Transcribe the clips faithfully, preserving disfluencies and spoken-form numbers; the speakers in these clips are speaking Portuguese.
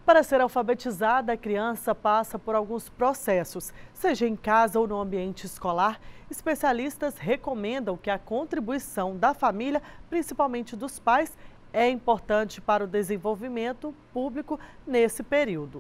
Para ser alfabetizada, a criança passa por alguns processos, seja em casa ou no ambiente escolar. Especialistas recomendam que a contribuição da família, principalmente dos pais, é importante para o desenvolvimento público nesse período.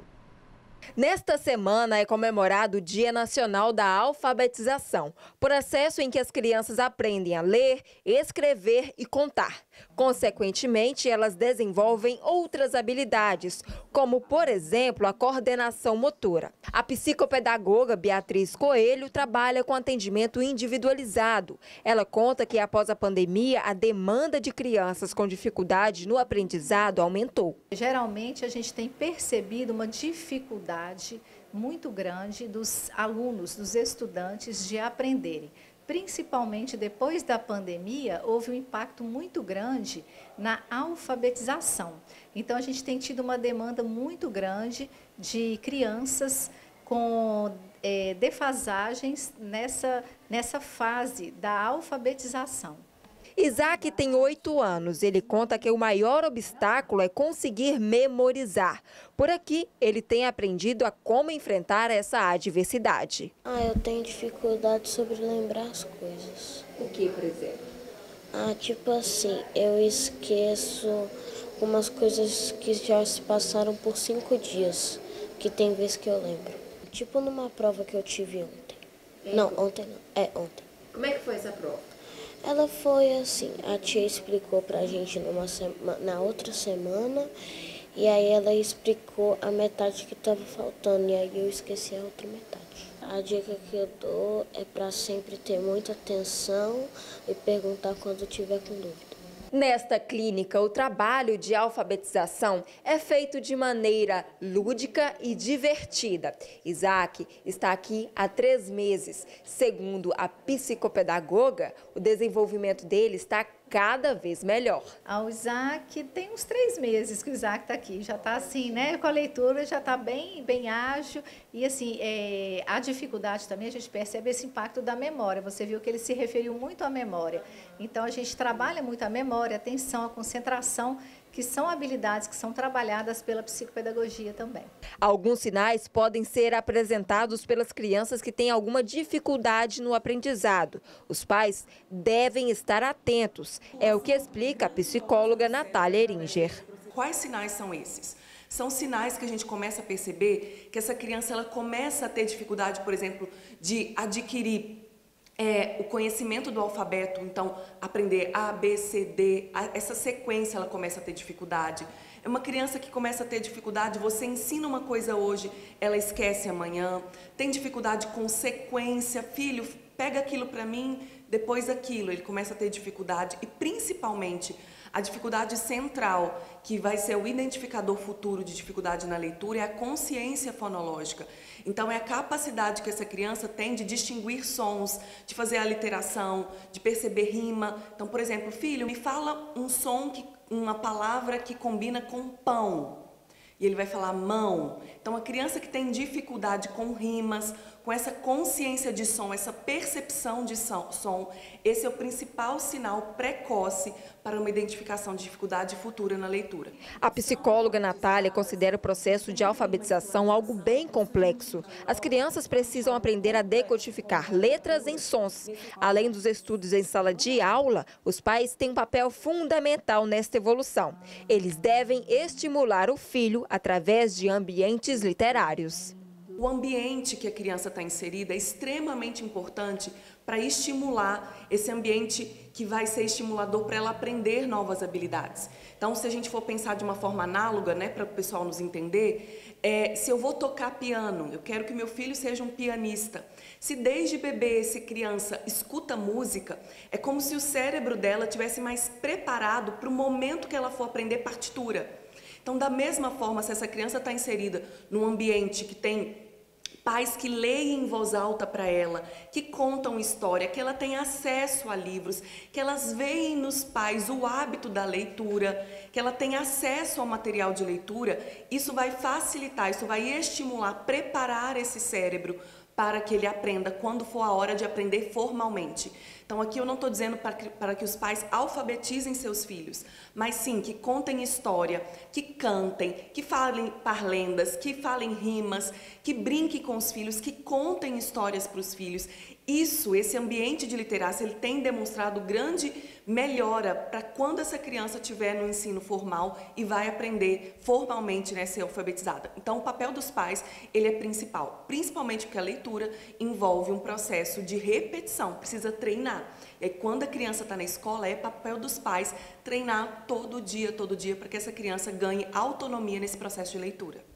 Nesta semana é comemorado o Dia Nacional da Alfabetização, processo em que as crianças aprendem a ler, escrever e contar. Consequentemente, elas desenvolvem outras habilidades, como, por exemplo, a coordenação motora. A psicopedagoga Beatriz Coelho trabalha com atendimento individualizado. Ela conta que, após a pandemia, a demanda de crianças com dificuldade no aprendizado aumentou. Geralmente, a gente tem percebido uma dificuldade muito grande dos alunos, dos estudantes de aprenderem. Principalmente depois da pandemia, houve um impacto muito grande na alfabetização. Então, a gente tem tido uma demanda muito grande de crianças com é, defasagens nessa, nessa fase da alfabetização. Isaac tem oito anos. Ele conta que o maior obstáculo é conseguir memorizar. Por aqui, ele tem aprendido a como enfrentar essa adversidade. Ah, eu tenho dificuldade sobre lembrar as coisas. O que, por exemplo? Ah, tipo assim, eu esqueço algumas coisas que já se passaram por cinco dias, que tem vezes que eu lembro. Tipo numa prova que eu tive ontem. É não, ontem não. É, ontem. Como é que foi essa prova? Ela foi assim, a tia explicou pra gente numa sema, na outra semana, e aí ela explicou a metade que estava faltando, e aí eu esqueci a outra metade. A dica que eu dou é para sempre ter muita atenção e perguntar quando tiver com dúvida. Nesta clínica, o trabalho de alfabetização é feito de maneira lúdica e divertida. Isaac está aqui há três meses. Segundo a psicopedagoga, o desenvolvimento dele está cada vez melhor. O Isaac tem uns três meses que o Isaac está aqui, já está assim, né? Com a leitura já está bem, bem ágil e assim, é, a dificuldade também a gente percebe esse impacto da memória. Você viu que ele se referiu muito à memória. Então a gente trabalha muito a memória, a atenção, a concentração, que são habilidades que são trabalhadas pela psicopedagogia também. Alguns sinais podem ser apresentados pelas crianças que têm alguma dificuldade no aprendizado. Os pais devem estar atentos, é o que explica a psicóloga Natália Eringer. Quais sinais são esses? São sinais que a gente começa a perceber que essa criança ela começa a ter dificuldade, por exemplo, de adquirir É, o conhecimento do alfabeto, então aprender A, B, C, D, a, essa sequência ela começa a ter dificuldade. É uma criança que começa a ter dificuldade, você ensina uma coisa hoje, ela esquece amanhã, tem dificuldade com sequência, filho, pega aquilo para mim, depois aquilo, ele começa a ter dificuldade e principalmente a dificuldade central, que vai ser o identificador futuro de dificuldade na leitura, é a consciência fonológica. Então, é a capacidade que essa criança tem de distinguir sons, de fazer a literação, de perceber rima. Então, por exemplo, filho, me fala um som, que, uma palavra que combina com pão. E ele vai falar mão. Então, a criança que tem dificuldade com rimas, com essa consciência de som, essa percepção de som, esse é o principal sinal precoce para uma identificação de dificuldade futura na leitura. A psicóloga Natália considera o processo de alfabetização algo bem complexo. As crianças precisam aprender a decodificar letras em sons. Além dos estudos em sala de aula, os pais têm um papel fundamental nesta evolução. Eles devem estimular o filho através de ambientes literários. O ambiente que a criança está inserida é extremamente importante para estimular esse ambiente que vai ser estimulador para ela aprender novas habilidades. Então, se a gente for pensar de uma forma análoga, né, para o pessoal nos entender, é, se eu vou tocar piano, eu quero que meu filho seja um pianista. Se desde bebê, se criança escuta música, é como se o cérebro dela tivesse mais preparado para o momento que ela for aprender partitura. Então, da mesma forma, se essa criança está inserida num ambiente que tem pais que leem em voz alta para ela, que contam história, que ela tem acesso a livros, que elas veem nos pais o hábito da leitura, que ela tem acesso ao material de leitura, isso vai facilitar, isso vai estimular, preparar esse cérebro para que ele aprenda quando for a hora de aprender formalmente. Então, aqui eu não estou dizendo para que, para que os pais alfabetizem seus filhos, mas sim que contem história, que cantem, que falem parlendas, que falem rimas, que brinquem com os filhos, que contem histórias para os filhos. Isso, esse ambiente de literacia, ele tem demonstrado grande melhora para quando essa criança estiver no ensino formal e vai aprender formalmente, né, ser alfabetizada. Então, o papel dos pais, ele é principal, principalmente porque a leitura envolve um processo de repetição, precisa treinar. E aí, quando a criança está na escola, é papel dos pais treinar todo dia, todo dia, para que essa criança ganhe autonomia nesse processo de leitura.